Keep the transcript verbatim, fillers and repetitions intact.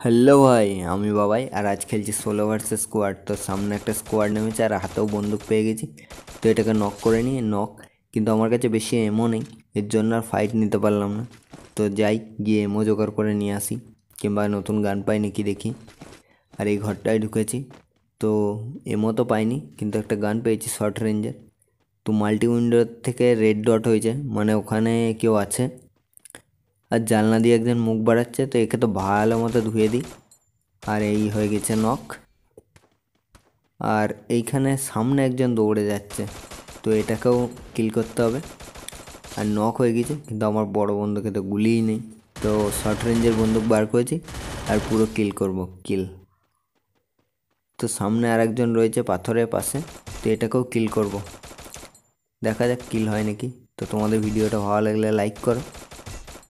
Hello ভাই, আমি বাবাই। আর আজ খেলছি ষোলো ভার্সেস স্কোয়াড। তো সামনে একটা স্কোয়াড নেমেছে আর হাতেও বন্দুক পেয়ে গেছি। তো এটাকে নক করে নিয়ে নক, কিন্তু আমার কাছে বেশি এমও নেই, এর জন্য আর ফাইট নিতে পারলাম না। তো যাই গিয়ে এমও জোগাড় করে নিয়ে আসি, কিংবা নতুন গান পাই নাকি দেখি। আর এই ঘরটায় ঢুকেছি, তো এমও তো পাইনি, কিন্তু একটা গান পেয়েছি শর্ট রেঞ্জের। তো মাল্টি উইন্ডোর থেকে রেড ডট হয়েছে, মানে ওখানে কেউ আছে। আর জানলা দিয়ে একজন মুখ বাড়াচ্ছে, তো একে তো ভালো মতো ধুয়ে দিই। আর এই হয়ে গেছে নক। আর এইখানে সামনে একজন দৌড়ে যাচ্ছে, তো এটাকেও কিল করতে হবে। আর নক হয়ে গেছে, কিন্তু আমার বড় বন্দুকে তো গুলিই নেই। তো শর্ট রেঞ্জের বন্দুক বার করেছি আর পুরো কিল করব, কিল। তো সামনে আর একজন রয়েছে পাথরের পাশে, তো এটাকেও কিল করব। দেখা যাক কিল হয় নাকি। তো তোমাদের ভিডিওটা ভালো লাগলে লাইক করো।